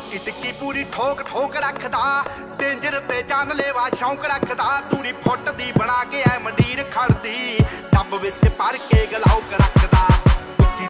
ਟਿੱਕੀ ਟਿੱਕੀ ਪੂਰੀ ਠੋਕ ਠੋਕ ਰੱਖਦਾ, ਡੇਂਜਰ ਤੇ ਜਾਨਲੇਵਾ ਸ਼ੌਂਕ ਰੱਖਦਾ। ਦੂਰੀ ਫੁੱਟ ਦੀ ਬਣਾ ਕੇ ਐ ਮੰਡੀਰ ਖੜਦੀ, ਡੱਬ ਵਿੱਚ ਭਰ ਕੇ